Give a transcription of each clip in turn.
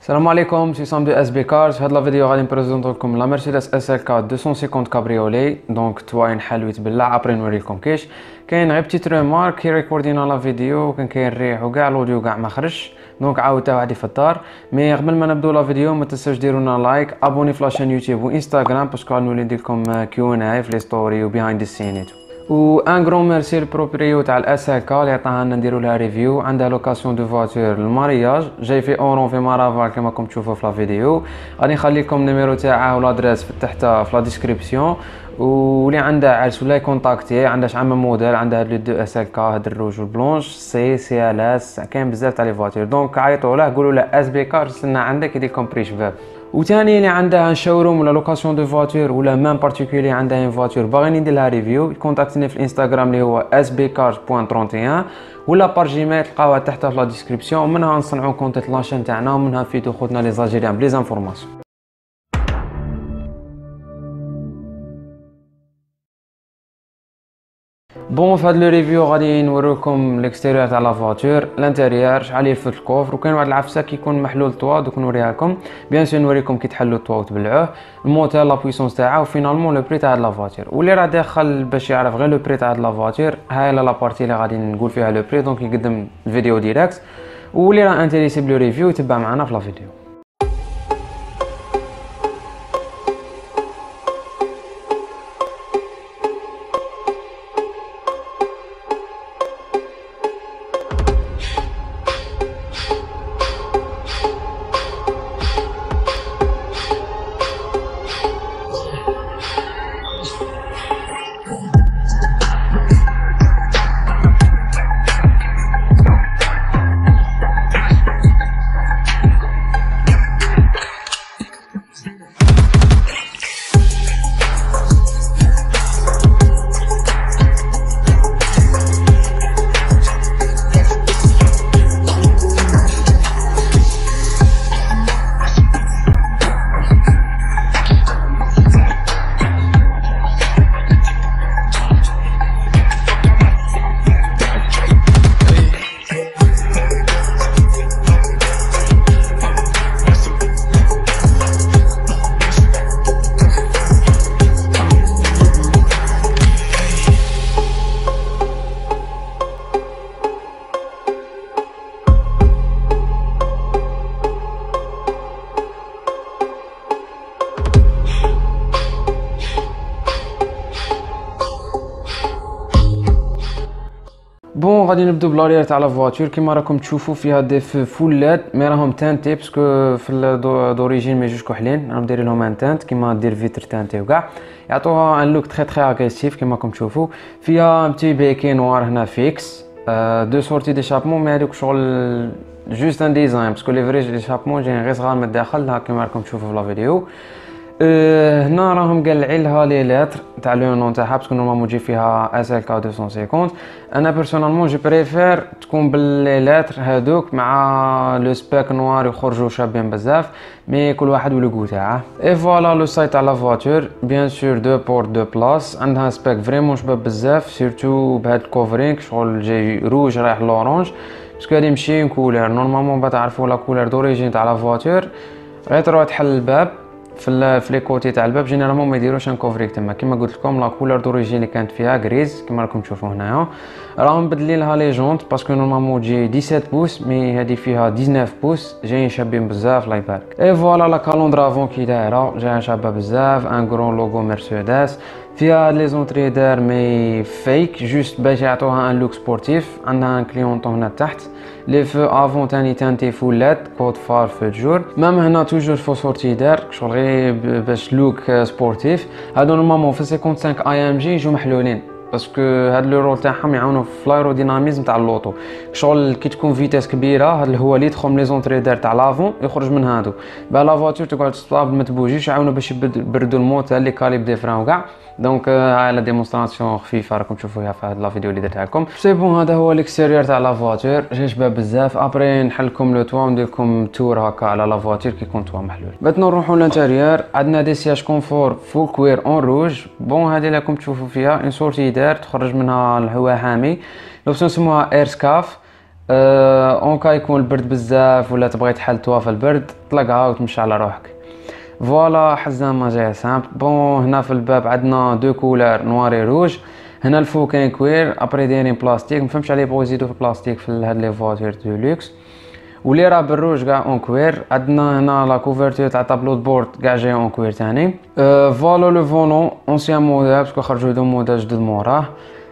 السلام عليكم، سي سام دو اس بي كارز. في هذا الفيديو غادي نبريزونطو لكم لا مرسيدس اس ال كا 250 كابريولي. دونك توين حل ويتبلع ابري نوريلكم كيش. كاين غير بتيت ريمارك كي ريكوردينا لا فيديو كان كاين الريح وكاع الاوديو كاع ما خرجش، دونك عاودتها عادي في الدار. مي قبل ما نبداو لا فيديو ما تنساوش ديروا لنا لايك، ابوني في لاشين يوتيوب وانستغرام باسكو غنولي ندير لكم كيو ان اي في لي ستوري وبيهايند السين. و ان غرون ميرسي للبروبريو تاع الاس ال كا اللي عطاها لنا نديرو لها ريفيو. عندها لوكاسيون دو فواتور للمارياج، جاي في اورون في مارافال كما راكم تشوفوا في لا فيديو. غادي نخلي لكم النيميرو تاعها والادريس تحت في لا ديسكريبسيون، واللي عندها عرس ولا يكونتاكتي. عندها شحال من موديل، عندها هاد لي دو اس ال كا، هاد الروج والبلونش، سي ال اس، كاين بزاف تاع لي فواتور. دونك عيطوا له قولوا له اس بي كار رسلنا عندك يدير لكم بري شباب. وثاني اللي عندها ان شوروم ولا لوكاسيون دو فواتور ولا مام بارتيكولي عندها ان فواتور باغي ندير لها ريفيو، كونتاكتني في الانستغرام اللي هو sbcars.31 ولا بار جيميل تلقاوها تحت في لا ديسكريبسيون. ومنها نصنعوا كونتيت لاشين تاعنا ومنها نفيدو خوتنا لي زالجيريان بلي زانفورماسيون. بون في هاد لو ريفيو غادي نوريكم ليكستيريور تاع لا فواتور، الانتيريور شحال يلفت الكوفر، وكاين واحد العفسه كيكون محلول الطوا دوك نوريها لكم. بيان سور نوريكم كي تحلوا الطوا وتبلعوه، الموتور لا بويسونس تاعها، وفينالمون لو بري تاع هاد لا فواتور. واللي راه داخل باش يعرف غير لو بري تاع هاد لا فواتور، هاي لا بارتي اللي غادي نقول فيها لو بري، دونك يقدم الفيديو ديريكت. واللي راه انتريسي بلو ريفيو يتبع معنا في لا فيديو. بون غادي نبداو بلاريير تاع لا فواتور. كيما راكم تشوفوا فيها دي فول لاد، مي راهم تانتي باسكو في دوريجين ما يجوش كحلين، راهم دايرين لهم ان تانت كيما دير فيتر تانتي وكاع، يعطوها ان لوك تري اغريسيف كيما راكم تشوفوا. فيها بتي بيكي نوار هنا فيكس، دو سورتي ديشابمون، مي هذوك شغل جوست ان ديزاين باسكو لي فري ديشابمون جايين غير صغار من الداخل كيما راكم تشوفوا في لا فيديو. هنا راهم قلعين لها لي لتر تاع لو نون تاعها باسكو نورمالمون تجي فيها اس ال كا 250. انا بيرسونالمون جو بريفير تكون باللي لتر هادوك مع لو سباك نوار يخرجوا شابين بزاف، مي كل واحد ولو غو تاعه. اي فوالا لو سايت تاع لا فواتور، بيان سور دو بورت دو بلاص، عندها سباك فريمون شباب بزاف، سيرتو بهاد الكوفرينغ شغل جاي روج رايح لورانج باسكو هادي ماشي كولير. نورمالمون بتعرفوا لا كولير دوريجين تاع لا فواتور، غير تروح تحل الباب في لي كوتي تاع الباب جينيرالمون ما يديروش ان كوفريك تما. كيما قلت لكم لا كولور دوريجين اللي كانت فيها غريز كيما راكم تشوفوا هنايا. راهم بدلين لها لي جونط باسكو نورمالمون تجي 17 بوس، مي هذه فيها 19 بوس، جايين شابين بزاف الله يبارك. اي فوالا لا كالوندرا افون كي دايره جايه شابه بزاف، ان غرون لوغو مرسيدس. فيها لي زونطري دار مي فيك جوست باش يعطوها ان لوك سبورتيف. عندها ان كليونطو هنا تحت، لي فو افون تاني تانتي فولات كود فار في الجور، مام هنا توجور فو سورتي دار شغل غير باش لوك سبورتيف. هادو نورمالمون في 55 اي ام جي يجو محلولين باسكو هاد لو رول تاعهم يعاونوا في الايروديناميزم تاع اللوطو. شغل كي تكون فيتاس كبيره هاد الهواء اللي يدخل من لي زونطري دار تاع لافون يخرج من هادو، با لا فواتور تقعد تصطاب ما تبوجيش، يعاونوا باش يبردوا الموتور اللي كاليب دي فران وكاع. دونك هاي لا ديمونستراسيون خفيفه راكم تشوفوها في هاد لا فيديو اللي درتها لكم. سي بون هذا هو الاكستيريور تاع لا فواتور، جا شباب بزاف. ابري نحلكم لو توا وندير لكم تور هكا على لا فواتور كي يكون توا محلول. maintenant نروحوا للانتيريور. عندنا دي سياج كونفور فول كوير اون روج. بون هذه اللي راكم تشوفوا فيها ان سورتي دار تخرج منها الهواء حامي، لوبسيون سموها اير سكاف. اون كا يكون البرد بزاف ولا تبغي تحل توا في البرد، طلقها وتمشي على روحك. فوالا حزامه جايه سامبل. بون هنا في الباب عندنا دو كولور نواري روج. هنا الفوق كاين كوير، ابري دايرين بلاستيك، مفهمش عليه بغاو يزيدو في البلاستيك في هاد لي فواتير دو لوكس. ولي راه بالروج كاع اون كوير. عندنا هنا لا كوفرتور تاع طابلو بورد كاع جاي اون كوير تاني. فوالا لو فولون اونسيان موديل باسكو خرجوا دو موديل جدد موراه.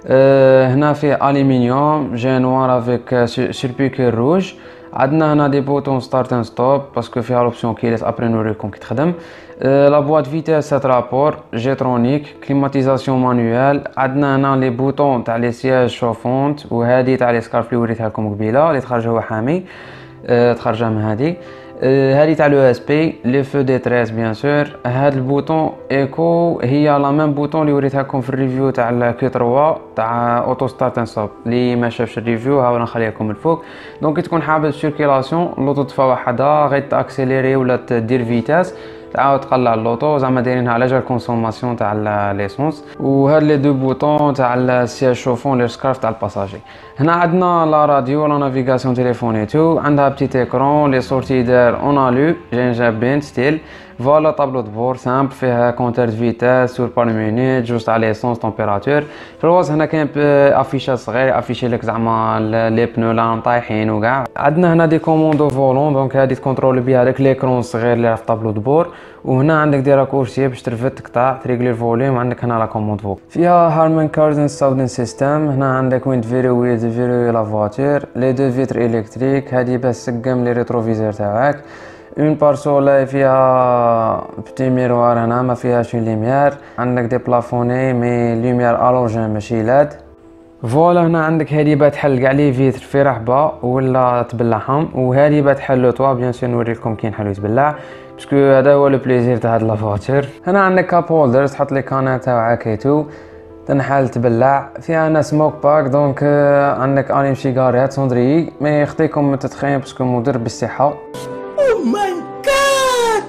هنا فيه الومنيوم جاي نوار افيك سيربيكير روج. عندنا هنا دي بوتون ستارت اند ستوب باسكو فيها لوبسيون كيليس ابري نوريكم كي تخدم. لا بواط فيتاس 7 رابور جيترونيك، كليماتيزاسيون مانويال. عندنا هنا لي بوتون تاع لي سياج شوفونت، وهذه تاع لي سكارف اللي وريتها لكم قبيله اللي تخرج هو حامي. تخرجها من هذه. هذه تاع لو اس بي لي فو دي تريس بيان سور. هاد البوطون ايكو هي لا ميم بوطون اللي وريتها لكم في الريفيو تاع الكي 3 تاع اوتو ستارت ان ستوب. اللي ما شافش الريفيو ها نخليها لكم الفوق. دونك كي تكون حابب سيركيلاسيون لوطو تطفى وحدها غير تاكسيليري ولا تدير فيتاس تعاود تقلع اللوطو، زعما دايرينها على جال كونسوماسيون تاع ليسونس. وهاد لي دو بوطون تاع السياج شوفون لي سكارف تاع الباساجي. هنا عندنا لا راديو لا نافيغاسيون تيليفونيتو، عندها بتيت ايكرون لي سورتي دار اون الو جايين جابين ستيل. فوالا طابلو دو بور سامبل فيها كونتر فيتاس سور بار مينيت جوست على ليسونس تمبيراتور. في الوسط هنا كاين افيشات صغير افيشي لك زعما لي بنو لا طايحين وكاع. عندنا هنا دي كوموندو فولون دونك هادي تكونترولي بها داك ليكرون الصغير اللي في طابلو دو بور. وهنا عندك دي راكورسي باش ترفد تقطع تريغلي الفوليوم. عندك هنا لا كوموند فوق فيها هارمان كاردن ساوند سيستم. هنا عندك ويند فيرو فيرو لا فواتير لي دو فيتر الكتريك هادي باش تسقم لي ريتروفيزور تاعك. اون بار سولاي فيها بتي ميروار هنا ما فيهاش ليميار. عندك دي بلافوني مي لوميار الوجين ماشي لاد. فوالا هنا عندك هادي بتحل كاع لي فيتر في رحبه ولا تبلعهم، وهادي بتحل لو طوا بيان سور نوريكم كي نحلو يتبلع باسكو هذا هو لو بليزير تاع هاد لا فواتير. هنا عندك كاب هولدر تحط لي كانات تاعك ايتو تنحل تبلع. فيها انا سموك باك دونك عندك اليم سيجارات صندري ما يخطيكم من التدخين باسكو مضر بالصحه. او ماي جاد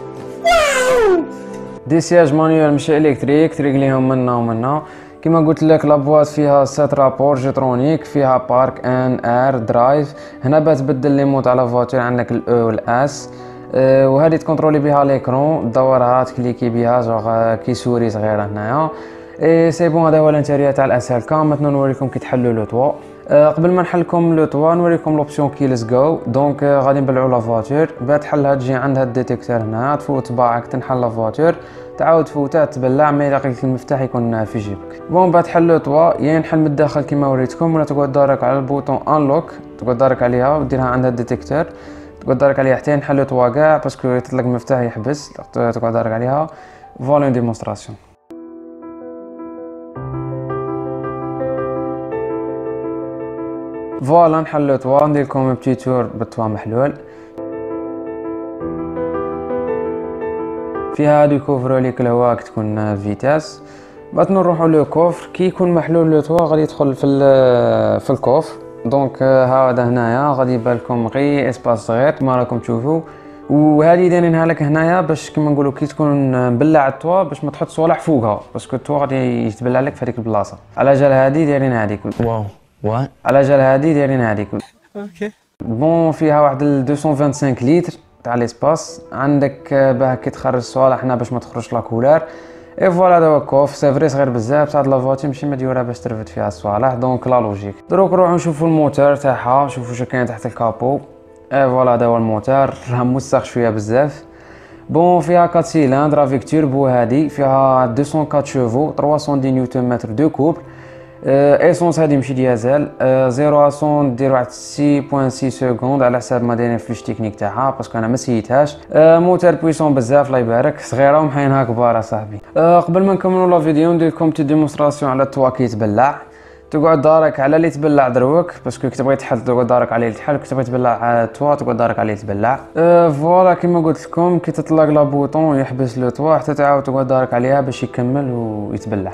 واو. دي سياج مانيوال ماشي الكتريك تريغليهم منا ومنا. كما قلت لك لابواط فيها 7 رابور جيترونيك، فيها بارك ان ار درايف. هنا بتبدل لي مود على فواتير عندك الاو والاس. وهذه تكونترولي بها ليكرون تدورها تكليكي بها جوغ كي سوري صغيره هنايا. اي سي بون هذا هو الانتيريور تاع الاس ال كام. مثلا نوريكم كي تحلوا لو طوا. قبل ما نحلكم لو طوا نوريكم لوبسيون كيلز جو. دونك غادي نبلعوا لا فواتير بعد تحلها تجي عندها الديتيكتور هنا تفوت صباعك تنحل لا فواتير تعاود تفوتها تبلع ما يلاقيك المفتاح يكون في جيبك. بون بعد تحل لو طوا يا نحل من الداخل كيما وريتكم ولا تقعد دارك على البوطون انلوك تقعد دارك عليها وديرها عندها الديتيكتور تقعد دارك عليها حتى نحل لو طوا كاع باسكو يطلق المفتاح يحبس تقعد دارك عليها. فوالا ديمونستراسيون. فوالا نحل لو طوا ندير لكم بتي تور بالطوا محلول. فيها هادو كوفرو ليك الهواء تكون فيتاس. بعد نروحوا لو كوفر كي يكون محلول لو طوا غادي يدخل في الكوفر. دونك هذا هنايا غادي يبان لكم غير اسباس صغير كما راكم تشوفوا. وهذه دايرينها لك هنايا باش كيما نقولوا كي تكون مبلع الطوا باش ما تحط صوالح فوقها باسكو الطوا غادي يتبلع لك في هذيك البلاصه. على جال هذه دايرين هذيك واو وات على جال هذه دايرين هذيك اوكي. بون فيها واحد 225 لتر تاع ليسباس. عندك باه كي تخرج الصوالح هنا باش ما تخرجش لا كولار. اي فوالا هذا هو الكوف. سي فري صغير بزاف تاع لا فواتير ماشي مديوره باش ترفد فيها الصوالح دونك لا لوجيك. دروك نروحو نشوفو الموتور تاعها شوفو شنو كاين تحت الكابو. اي فوالا هذا هو الموتور راه موسخ شويه بزاف. بون فيها 4 سيلندر افيك توربو. هذه فيها 204 شوفو 310 نيوتن متر دو كوبل. ايسونس هذه ماشي ديازل. 0 100 دير واحد 6.6 سكوند على حساب ما دايرين فلوش تكنيك تاعها باسكو انا ما سيتهاش. موتور بويسون بزاف الله يبارك صغيره ومحينها كبار اصاحبي. قبل ما نكملوا لا فيديو ندير لكم تي ديمونستراسيون على التوا كي يتبلع. تقعد دارك على اللي تبلع دروك باسكو كي تبغي تحل تقعد دارك عليه تحل كي تبغي تبلع التوا تقعد دارك عليه تبلع. فوالا كيما قلت لكم كي تطلق لا بوطون يحبس لو توا حتى تعاود تقعد دارك عليها باش يكمل ويتبلع.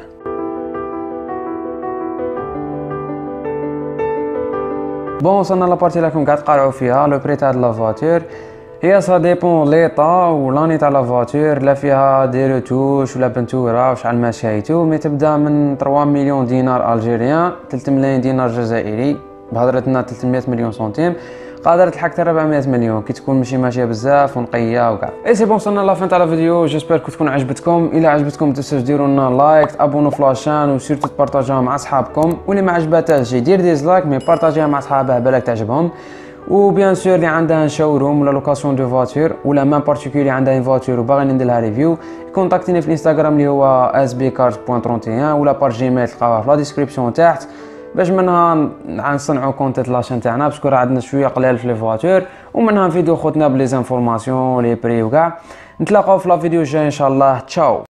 بون وصلنا لابارتي راكم قاعد تقارعوا فيها لو بري تاع لا فواتير. هي سا ديبون ليطا ولاني تاع لا فواتير لا فيها دي روتوش ولا بنتوره وشحال ما شايتو مي تبدا من 3 مليون دينار الجيريان 3 ملايين دينار جزائري بهضرتنا 300 مليون سنتيم قادر تلحق حتى 400 مليون كي تكون ماشي ماشيه بزاف ونقيه وكاع. اي سي بون وصلنا لافين تاع الفيديو. جيسبر تكون عجبتكم. الا عجبتكم تنساوش ديروا لنا لايك ابونو في لاشين وسيرتو تبارطاجيوها مع صحابكم واللي ما عجباتهاش يدير ديزلايك مي بارطاجيها مع صحابه بالك تعجبهم. وبيان سور اللي عندها شوروم ولا لوكاسيون دو فواتور ولا مان بارتيكولي عندها فواتور وباغي ندير لها ريفيو كونتاكتيني في الانستغرام اللي هو sbcars.31 ولا بار جيميل تلقاوها في لا ديسكريبسيون تحت باش منها نصنعوا كونتيت لاشين تاعنا باسكو راه عندنا شويه قلال في لي فواتور ومنها فيديو خوتنا بلي زانفورماسيون لي بري وكاع. نتلاقاو في لا فيديو الجاي ان شاء الله. تشاو.